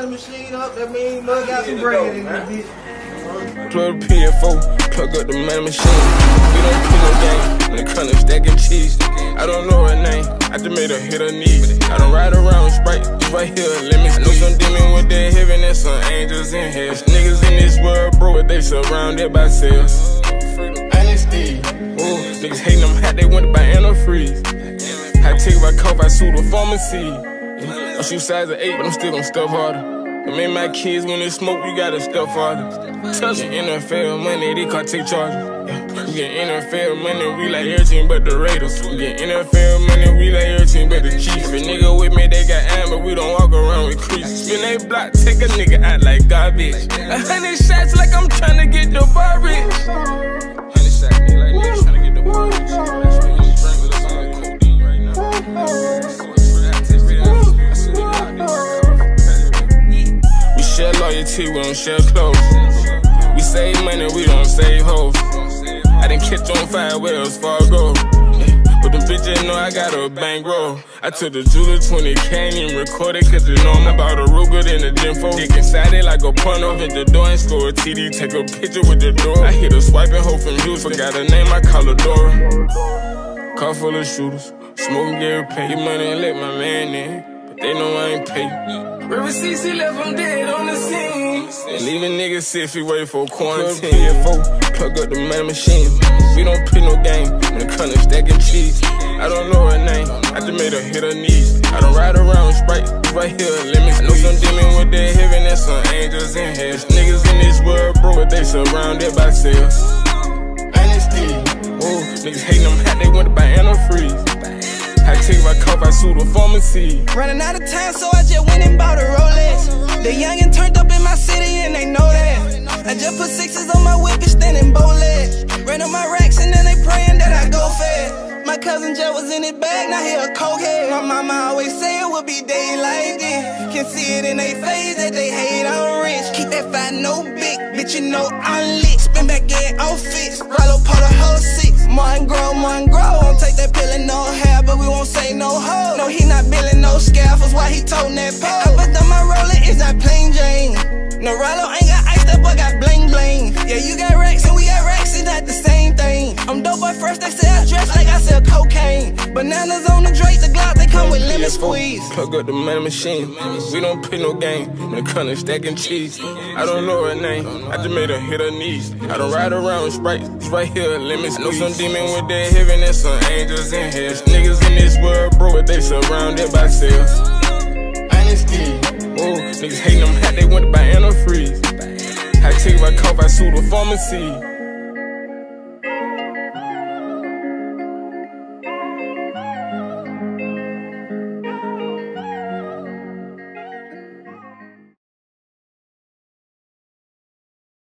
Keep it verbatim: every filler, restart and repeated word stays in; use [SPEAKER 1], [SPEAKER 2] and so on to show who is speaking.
[SPEAKER 1] money machine up, that means mug got some bread in that bitch.
[SPEAKER 2] Plug the P F O, plug up the money machine. We don't play no game when it comes to stacking cheese. I don't know her name, I just made her hit her knees. I don't ride around with Sprite, it's right here a limit. I know some demon with their heaven and some angels in hell. Niggas in this world, bro, they surrounded by sales. Honesty, ooh, niggas hating them hat, they want to buy antifreeze. I take my cough, I sue the pharmacy. I shoot size of eight, but I'm still gon' stuff harder. I made my kids when they smoke, you gotta stuff harder. Touch it, N F L money, they can't take charges. We get N F L money, we like everything but the Raiders. We get N F L money, we like everything but the Chiefs. If a nigga with me, they got amber, we don't walk around with creeps. Spin a block, take a nigga out like garbage. A hundred shots like I'm tryna get the bar rich. Hundred shots, nigga, like niggas tryna get the bar rich. That's why you drink with us on codeine right now. We share loyalty, we don't share clothes. We save money, we don't save hoes. I didn't catch on fire where else Fargo. But them bitches know I got a bankroll. I took the jeweler twenty K, ain't even record it, cause you know I'm about a Ruger in the gym for. Dick inside it like a porno, hit the door and score a T D. Take a picture with the door. I hit a swiping hoe from Houston. Forgot her name, I call her Dora. Car full of shooters, smoking Gary Pay. Get money and let my man in. They know I ain't pay. River C C left him dead on the scene. Leaving niggas sit if he wait for quarantine. P F O, plug up the money machine. We don't play no game when it comes to stacking cheese. I don't know her name, I just made her hit her knees. I don't ride around with Sprite, right here a limit. I know some demon with their heaven and some angels in hell. Niggas in this world, bro, but they surrounded by sales. Honesty, ooh, niggas hating them hat, they want to buy antifreeze. I take my cough, I sue the pharmacy.
[SPEAKER 3] Running out of time, so I just went and bought a Rolex. The youngin' turned up in my city and they know that. I just put sixes on my whip and standing bowlegs. Ran on my racks and then they praying that I go fast. My cousin just was in his bag, now he a cokehead. My mama always say it would be days like this. Can see it in they face that they hate I'm rich. Keep that fat no big, bitch you know I'm lit. Spin back in outfits, Rylo pull the whole six. Mine grow, mine grow, won't take that pill and no hair, but we won't say no hoe. No, he not billing no scaffolds, why he toting that pole? But then my roller is not plain Jane. No, Rylo ain't got ice, that boy got bling bling. Yeah, you got racks and we got racks, it's not the same thing. I'm dope boy first, they say I dress like I sell cocaine. Bananas on the Drake, the Glock, they come with lemon squeeze.
[SPEAKER 2] Plug up the money machine, we don't play no game when it comes to stacking cheese. I don't know her name, I just made her hit her knees. I don't ride around with Sprite, it's right here a limit. I know some demon with their heaven and some angels in hell. Niggas in this world, bro, but they surrounded by sales. Honesty, ooh, niggas hating them hat, they want to buy antifreeze. I take my cough, I sue the pharmacy.